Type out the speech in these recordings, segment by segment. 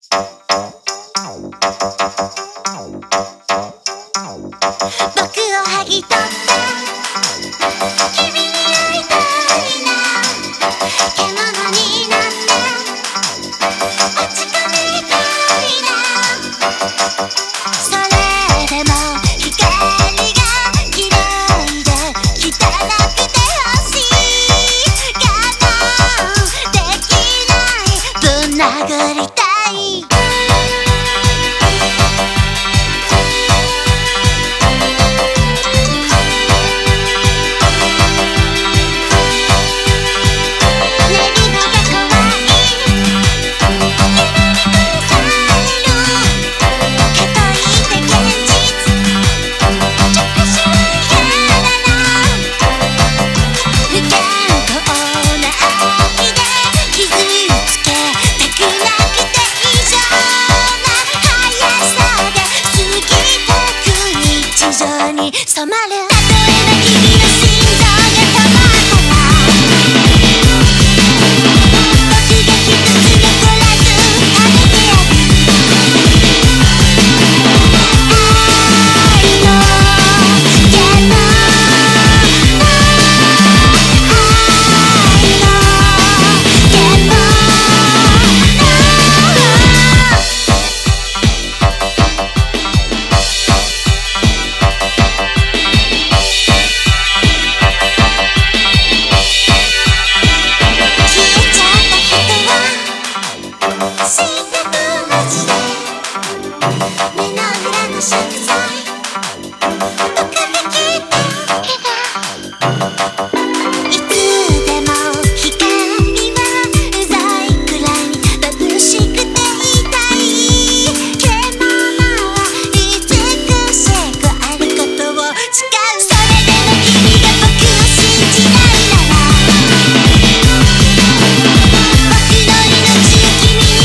剥ぎ取って君に会いたいな、獣になって落ち込みたいな、それでも光がきれいで汚くて欲しい我慢できない、ぶん殴りたい。染まる。たとえば君の心臓が止まったら、僕がひとつ残らず食べてやる。愛のゲノしんだと同じで、目の裏の贖罪、僕が消えたけど、いつでも光はうざいくらいに眩しくて痛い。獣は美しくあることを誓う。それでも君が僕を信じないなら、僕の命を君に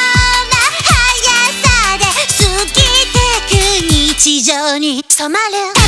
地上に染まる。